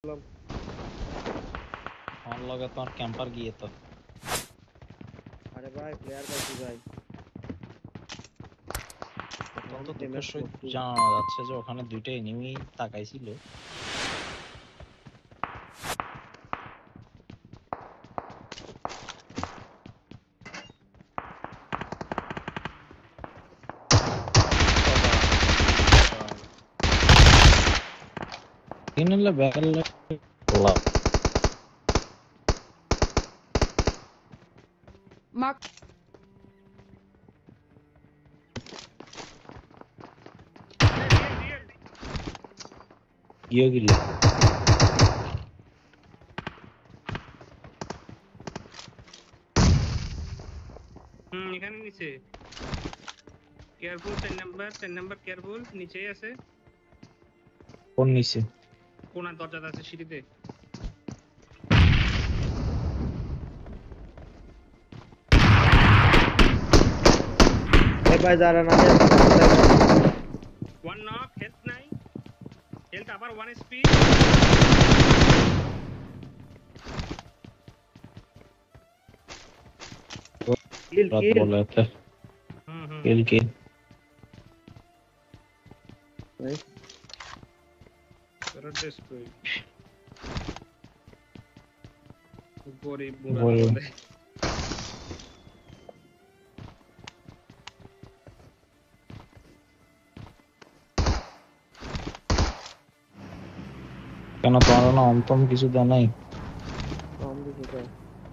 আমার লগে তোমার ক্যাম্পার গিয়ে তো আরে ভাই প্লেয়ার পাইছি ভাই অত্যন্ত দুঃখের সহিত জানানো যাচ্ছে যে ওখানে দুইটা এনিমি তাকাইছিল। কিনলে ব্যাগলে Mark গিয়ে গিলে এখানে নিচে কেয়ারফুল 10 নাম্বার কেয়ারফুল নিচেই আছে। কোন নিচে? কোণা দরজাতে আছে সিঁড়িতে। এই ভাই যারা না ওয়ান নক হেলথ নাই, হেলথ আবার 1 এসপি। কিল রাত কিল বলে আছে কিল কিল ভাই They're desperate. গরিব মুড়া গরিব। বলে। কেন তোমার না অন্তম কিছু দেয় নাই? কম দিছে ভাই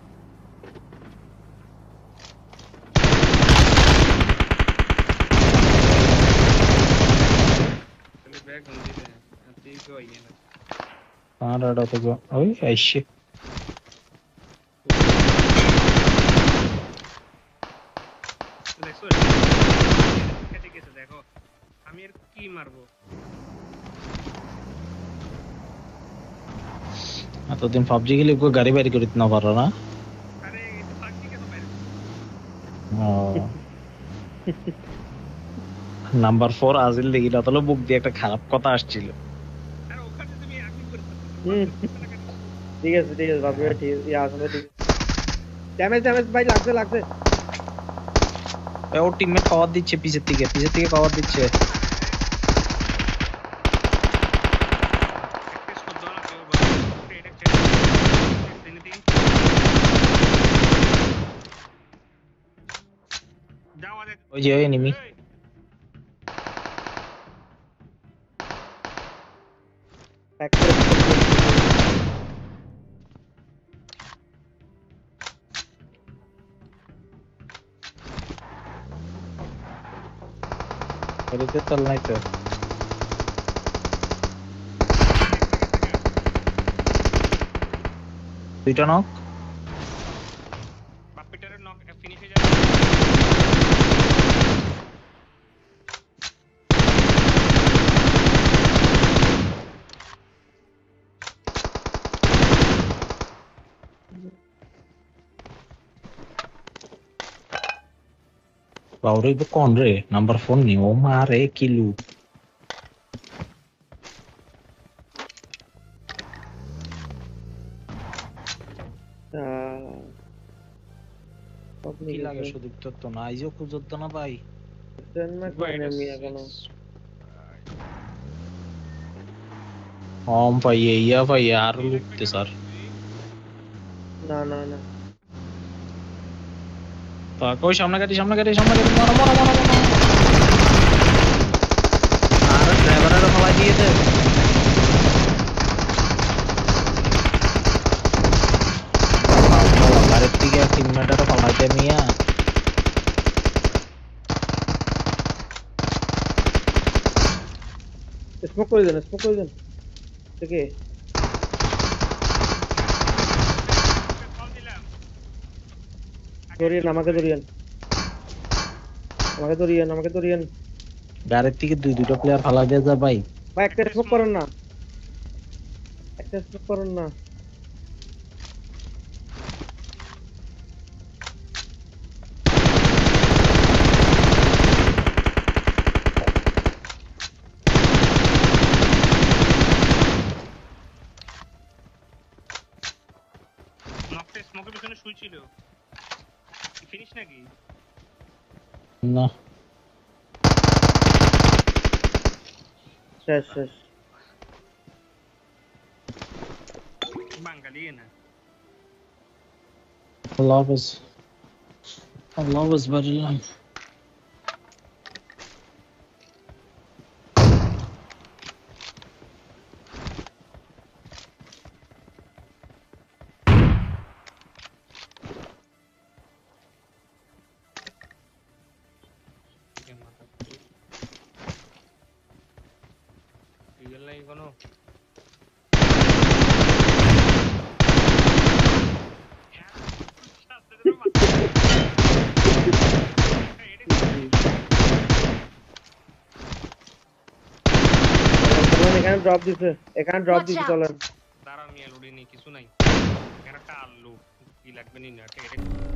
চলে ব্যাগ অন দিতে আতি কই না। আর আড়া তো ওই আইছে দেখো কেটে গেছে, দেখো আমি আর কি মারবো। এতদিন পাবজি খেলে কেউ গাড়ি বাড়ি করে দিতে না পারো না? আরে এটা ফাঁকি কেন বাইরে? নাম্বার 4 আজিল দেখি না তাহলে বুক দিয়ে একটা খারাপ কথা আসছিল। আরে ওখানে তুমি আকি করতে। ঠিক আছে বাবু ভাই ঠিক আছে আসলে ঠিক ড্যামেজ ভাই লাগছে ওর টিমমেট কভার দিচ্ছে পিছের থেকে কভার দিচ্ছে। ওই যে এনিমি এদিকে চল নাই তো দুইটা নক পাপিটারের নক ফিনিশ হয়ে যাবে। বাউরে কোন রে নাম্বার 4 নি ও মারে কিলু কি লাগে সুদীপ তো না আইজো খুঁজত না ভাই ওম ভাই ইয়া ভাই আর লুটতে স্যার না কই সামনে গাড়ি মারো আর ড্রাইভারের ফলাই দিয়ে দে গাড়ির থেকে টিমমেটের ফলাইতে মিয়া স্মোক করে দেন থেকে আমাকে ধরিয়েন গাড়ির থেকে দুইটা প্লেয়ার ফলাই দিয়ে যা ভাই একটা স্মোক করেন না নকটা স্মোকের পিছনে শুয়েছিল ফিনিশ নাকি না শেষ শেষ বাঙালি না Allah was very long. Real নাই কোনো এখানে ড্রপ দিছে চলেন দাঁড়া আমি লোডি নেই কিছু নাই এখানে একটা আলু কি লাগবে নি না এটা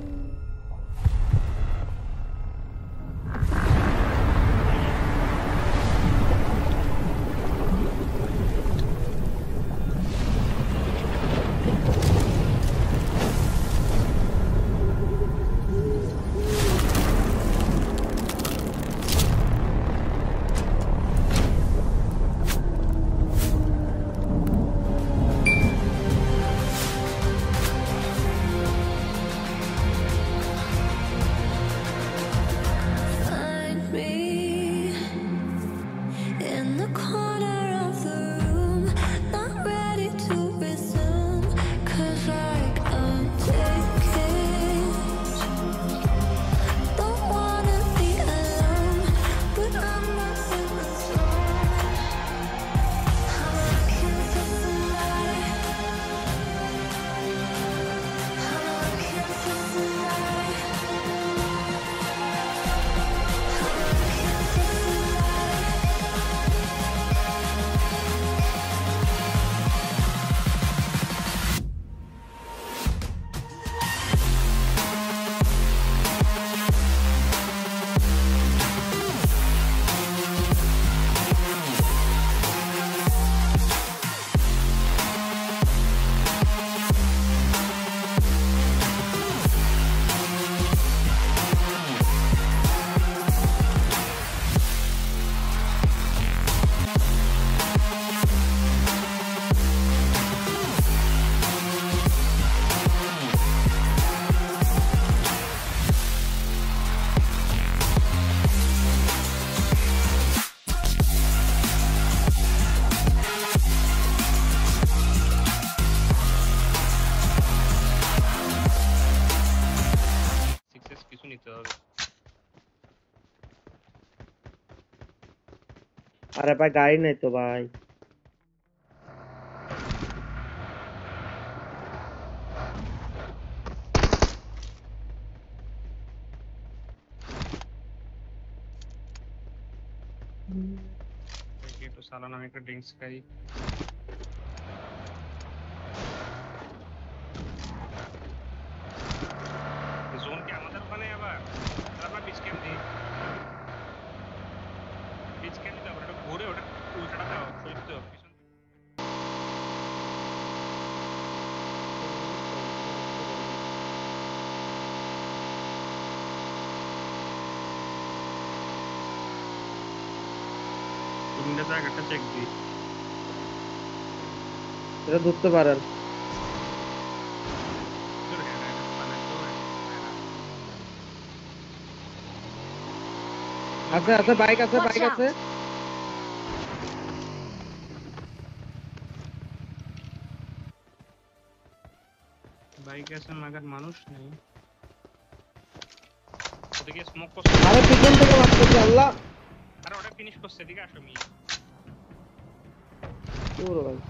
Find me in the corner of the room, not ready to resume, 'cause like I'm taking, don't wanna be alone, but I'm not in the zone. I'm looking for somebody, I'm looking for somebody. Sixes কিছু নিতে হবে আরে ভাই গাড়ি নাই তো ভাই একটু সালান আমি একটা ড্রিঙ্কস খাই জোন কি আমাদের ওখানে আবার আমরা পিচ ক্যাম্প দিই পিচ ক্যাম্প দিতে হবে ওটা ঘুরে ওটা উল্টাটা দাও সইতে হবে পিছন তিনটা জায়গাটা চেক দিই এটা ধরতে পারেন আছে বাইক আছে Watch বাইক আছে বাইক আছে মাগার মানুষ নেই ওদিকে স্মোক করছে আরে পিছন থেকে মারতেছে আল্লাহ আরে ওটা ফিনিশ করছে এদিকে আসো মি পুরো ভাই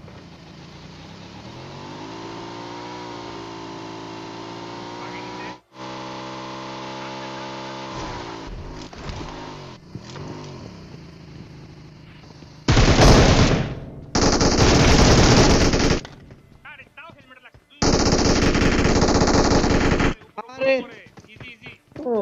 আগে নিতে আরে তাও হেলমেট লাগছে আরে ইজি ইজি ও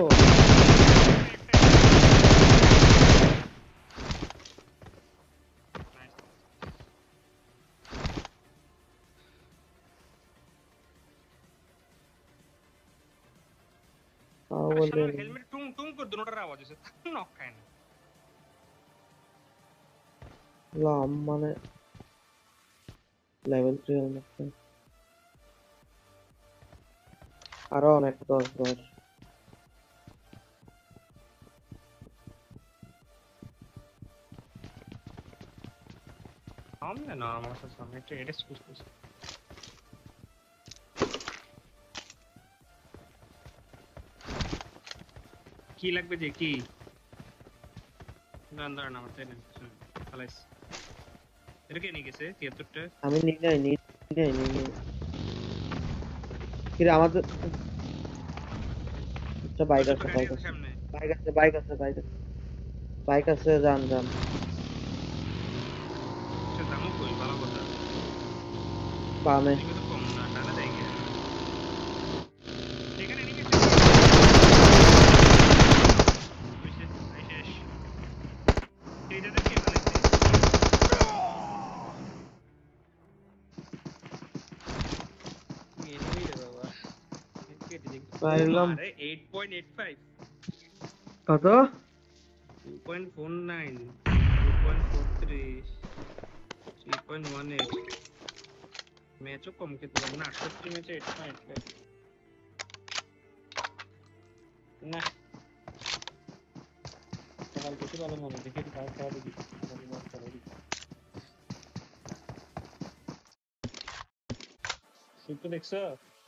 বলে হেলমেট টুং টুং করে দুটোটার আওয়াজ হচ্ছে নক খায় না লাম মানে লেভেল 3 হেলমেট আরো অনেক 10 সামনে না আমার সামনে একটা এডেস করতেছে কি লাগবে যে কি না না আমার তাই না খালাস এটা কে নিয়ে গেছে 73টা আমি নিই নাই কিরে আমাদের আচ্ছা বাইক আছে সামনে বাইক আছে যান সে দামও কই ভালো কথা বামে এগুলো তো কম না টানা দেয় গিয়ে এখানে নিয়ে গেছে শেষ এইটা দেখে পাইলাম আরে 8.85 কত 2.49 2.43 3.18 ম্যাচও কম কিন্তু না 68 ম্যাচে 8.85 না সকাল বেশি ভালো মনে দেখে একটু খাওয়া খাওয়া দেখি দেখছো